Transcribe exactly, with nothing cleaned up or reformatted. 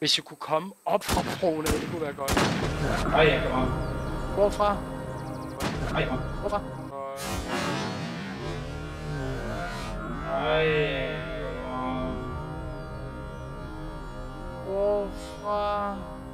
Hvis jeg kunne komme op fra broen, det kunne være godt. Ej, jeg kommer. Hvorfra? Ej, kom. Hvorfra? Ej. Hvorfra?